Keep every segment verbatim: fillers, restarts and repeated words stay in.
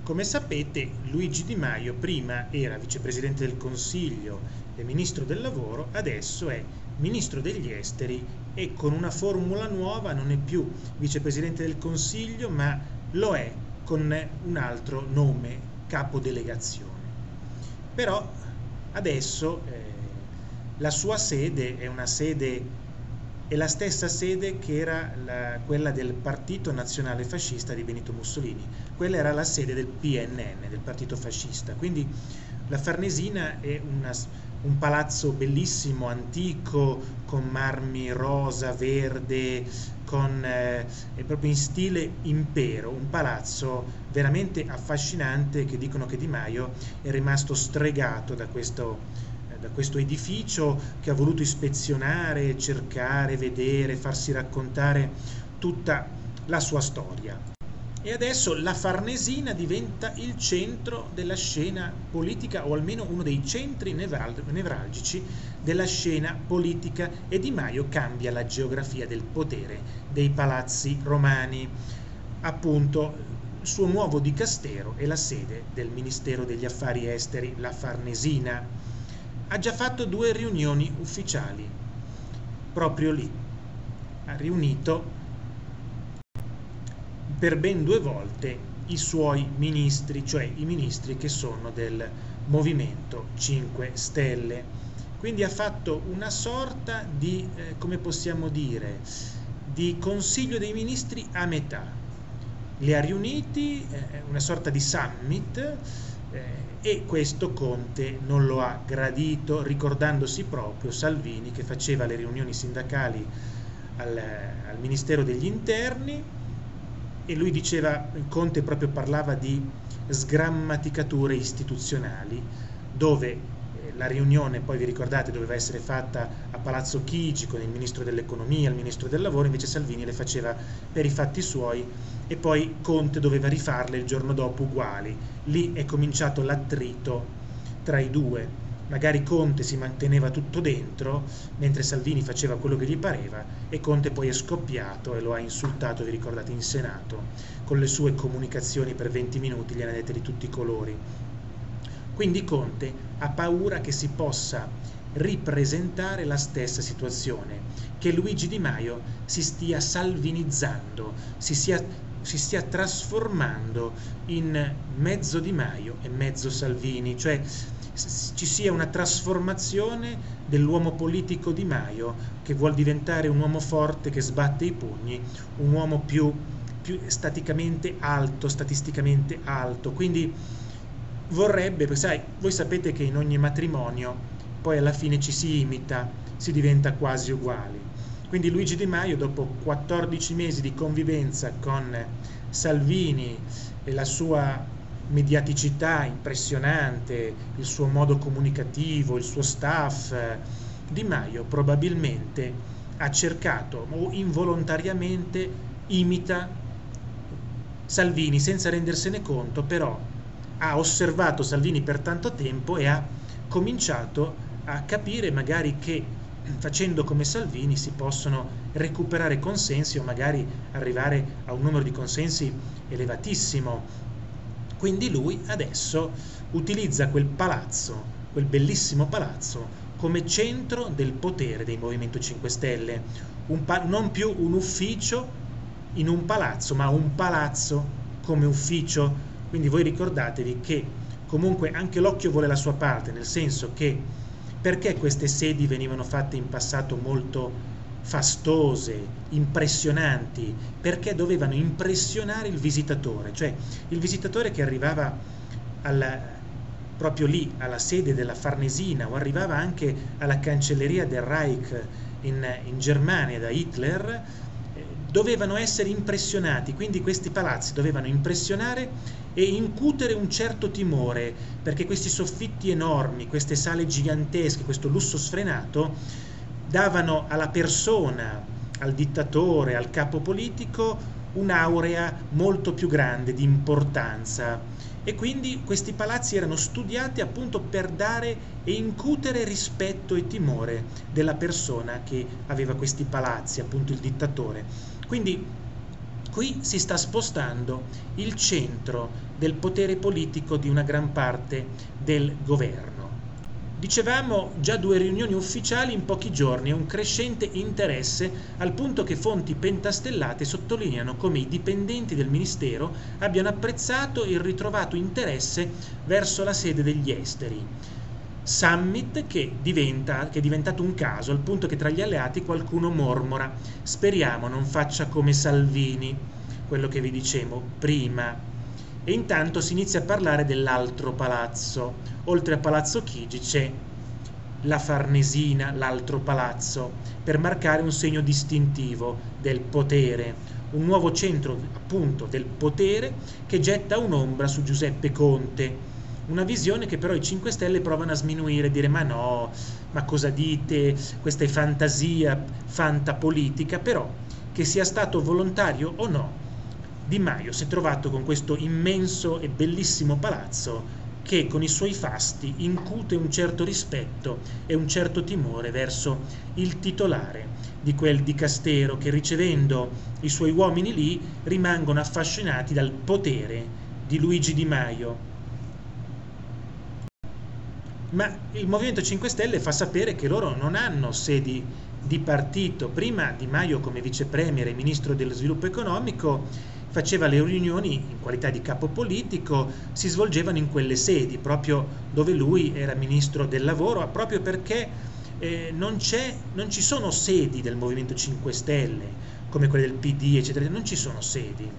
Come sapete, Luigi Di Maio prima era vicepresidente del Consiglio e ministro del lavoro, adesso è ministro degli esteri e con una formula nuova non è più vicepresidente del Consiglio, ma lo è con un altro nome, capodelegazione. Però adesso eh, la sua sede è una sede è la stessa sede che era la, quella del Partito Nazionale Fascista di Benito Mussolini. Quella era la sede del P N N, del Partito Fascista. Quindi la Farnesina è una, un palazzo bellissimo, antico, con marmi rosa, verde, con, eh, è proprio in stile impero, un palazzo veramente affascinante che dicono che Di Maio è rimasto stregato da questo da questo edificio che ha voluto ispezionare, cercare, vedere, farsi raccontare tutta la sua storia. E adesso la Farnesina diventa il centro della scena politica, o almeno uno dei centri nevralgici della scena politica, e Di Maio cambia la geografia del potere dei palazzi romani. Appunto, il suo nuovo dicastero è la sede del Ministero degli Affari Esteri, la Farnesina. Ha già fatto due riunioni ufficiali, proprio lì. Ha riunito per ben due volte i suoi ministri, cioè i ministri che sono del Movimento cinque Stelle. Quindi ha fatto una sorta di, eh, come possiamo dire, di Consiglio dei Ministri a metà. Li ha riuniti, eh, una sorta di summit, eh, e questo Conte non lo ha gradito, ricordandosi proprio Salvini che faceva le riunioni sindacali al, al Ministero degli Interni, e lui diceva, Conte proprio parlava di sgrammaticature istituzionali, dove la riunione, poi vi ricordate, doveva essere fatta a Palazzo Chigi con il Ministro dell'Economia, il Ministro del Lavoro, invece Salvini le faceva per i fatti suoi e poi Conte doveva rifarle il giorno dopo uguali. Lì è cominciato l'attrito tra i due. Magari Conte si manteneva tutto dentro, mentre Salvini faceva quello che gli pareva, e Conte poi è scoppiato e lo ha insultato, vi ricordate, in Senato, con le sue comunicazioni per venti minuti, gliene ha dette di tutti i colori. Quindi Conte ha paura che si possa ripresentare la stessa situazione, che Luigi Di Maio si stia salvinizzando, si sia, si stia trasformando in mezzo Di Maio e mezzo Salvini, cioè ci sia una trasformazione dell'uomo politico Di Maio che vuol diventare un uomo forte che sbatte i pugni, un uomo più, più staticamente alto, statisticamente alto, quindi vorrebbe, perché sai, voi sapete che in ogni matrimonio poi alla fine ci si imita, si diventa quasi uguali. Quindi Luigi Di Maio, dopo quattordici mesi di convivenza con Salvini e la sua mediaticità impressionante, il suo modo comunicativo, il suo staff, Di Maio probabilmente ha cercato o involontariamente imita Salvini senza rendersene conto, però ha osservato Salvini per tanto tempo e ha cominciato a capire magari che facendo come Salvini si possono recuperare consensi o magari arrivare a un numero di consensi elevatissimo. Quindi lui adesso utilizza quel palazzo, quel bellissimo palazzo, come centro del potere dei Movimento cinque Stelle, un pa- non più un ufficio in un palazzo, ma un palazzo come ufficio. Quindi voi ricordatevi che comunque anche l'occhio vuole la sua parte, nel senso che perché queste sedi venivano fatte in passato molto fastose, impressionanti? Perché dovevano impressionare il visitatore, cioè il visitatore che arrivava alla, proprio lì alla sede della Farnesina o arrivava anche alla cancelleria del Reich in, in Germania da Hitler, dovevano essere impressionati, quindi questi palazzi dovevano impressionare e incutere un certo timore, perché questi soffitti enormi, queste sale gigantesche, questo lusso sfrenato, davano alla persona, al dittatore, al capo politico, un'aurea molto più grande di importanza. E quindi questi palazzi erano studiati appunto per dare e incutere rispetto e timore della persona che aveva questi palazzi, appunto il dittatore. Quindi qui si sta spostando il centro del potere politico di una gran parte del governo. Dicevamo già due riunioni ufficiali in pochi giorni e un crescente interesse, al punto che fonti pentastellate sottolineano come i dipendenti del ministero abbiano apprezzato il ritrovato interesse verso la sede degli esteri. Summit che, diventa, che è diventato un caso, al punto che tra gli alleati qualcuno mormora: speriamo non faccia come Salvini, quello che vi dicevo prima. E intanto si inizia a parlare dell'altro palazzo. Oltre a Palazzo Chigi c'è la Farnesina, l'altro palazzo, per marcare un segno distintivo del potere, un nuovo centro appunto del potere che getta un'ombra su Giuseppe Conte. Una visione che però i cinque Stelle provano a sminuire, dire ma no, ma cosa dite, questa è fantasia, fantapolitica. Però, che sia stato volontario o no, Di Maio si è trovato con questo immenso e bellissimo palazzo che con i suoi fasti incute un certo rispetto e un certo timore verso il titolare di quel dicastero, che ricevendo i suoi uomini lì rimangono affascinati dal potere di Luigi Di Maio. Ma il Movimento cinque Stelle fa sapere che loro non hanno sedi di partito. Prima Di Maio, come vice premier e ministro dello sviluppo economico, faceva le riunioni in qualità di capo politico, si svolgevano in quelle sedi, proprio dove lui era ministro del lavoro, proprio perché eh, non, c'è, non ci sono sedi del Movimento cinque Stelle, come quelle del P D, eccetera, non ci sono sedi.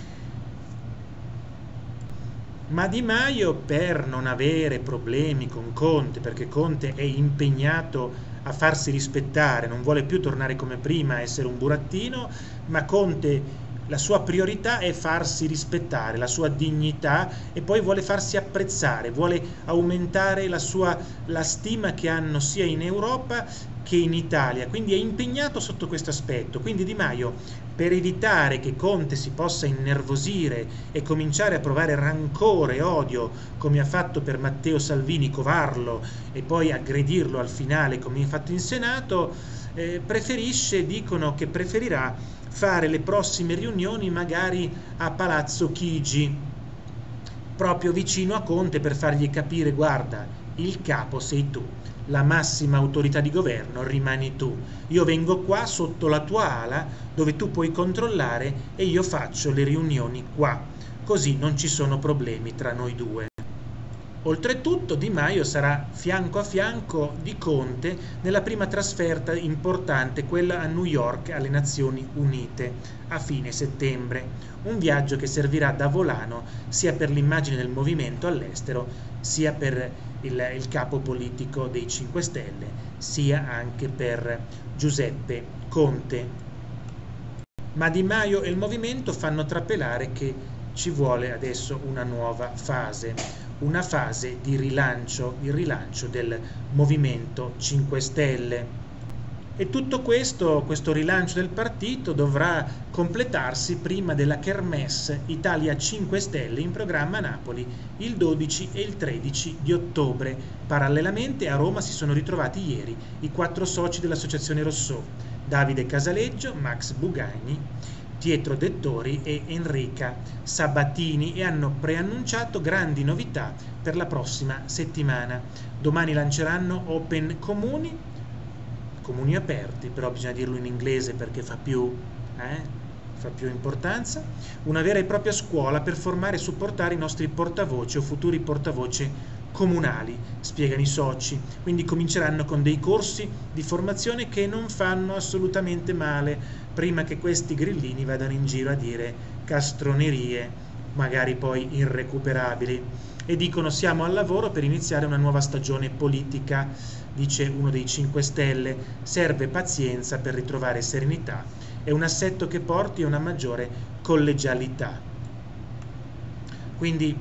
Ma Di Maio, per non avere problemi con Conte, perché Conte è impegnato a farsi rispettare, non vuole più tornare come prima a essere un burattino, ma Conte, la sua priorità è farsi rispettare, la sua dignità, e poi vuole farsi apprezzare, vuole aumentare la sua la stima che hanno sia in Europa che in Italia, quindi è impegnato sotto questo aspetto. Quindi Di Maio, per evitare che Conte si possa innervosire e cominciare a provare rancore e odio, come ha fatto per Matteo Salvini, covarlo e poi aggredirlo al finale come ha fatto in Senato, eh, preferisce, dicono che preferirà fare le prossime riunioni magari a Palazzo Chigi, proprio vicino a Conte, per fargli capire: guarda, il capo sei tu, la massima autorità di governo rimani tu, io vengo qua sotto la tua ala dove tu puoi controllare e io faccio le riunioni qua, così non ci sono problemi tra noi due. Oltretutto Di Maio sarà fianco a fianco di Conte nella prima trasferta importante, quella a New York alle Nazioni Unite a fine settembre, un viaggio che servirà da volano sia per l'immagine del movimento all'estero, sia per il, il capo politico dei cinque Stelle, sia anche per Giuseppe Conte. Ma Di Maio e il movimento fanno trapelare che ci vuole adesso una nuova fase, una fase di rilancio, il rilancio del Movimento cinque Stelle. E tutto questo, questo rilancio del partito dovrà completarsi prima della Kermesse Italia cinque Stelle in programma a Napoli il dodici e il tredici di ottobre. Parallelamente a Roma si sono ritrovati ieri i quattro soci dell'Associazione Rousseau: Davide Casaleggio, Max Bugagni, Pietro Dettori e Enrica Sabatini, e hanno preannunciato grandi novità per la prossima settimana. Domani lanceranno Open Comuni, comuni aperti, però bisogna dirlo in inglese perché fa più, eh, fa più importanza, una vera e propria scuola per formare e supportare i nostri portavoce o futuri portavoce comunali, spiegano i soci. Quindi cominceranno con dei corsi di formazione che non fanno assolutamente male, prima che questi grillini vadano in giro a dire castronerie, magari poi irrecuperabili. E dicono: siamo al lavoro per iniziare una nuova stagione politica, dice uno dei cinque Stelle, serve pazienza per ritrovare serenità e un assetto che porti a una maggiore collegialità. Quindi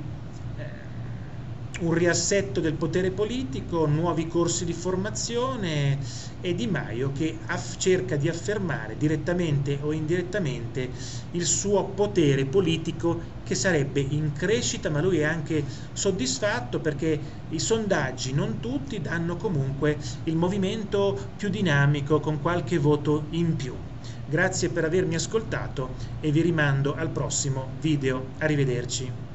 un riassetto del potere politico, nuovi corsi di formazione, e Di Maio che cerca di affermare direttamente o indirettamente il suo potere politico, che sarebbe in crescita, ma lui è anche soddisfatto perché i sondaggi, non tutti, danno comunque il movimento più dinamico, con qualche voto in più. Grazie per avermi ascoltato e vi rimando al prossimo video. Arrivederci.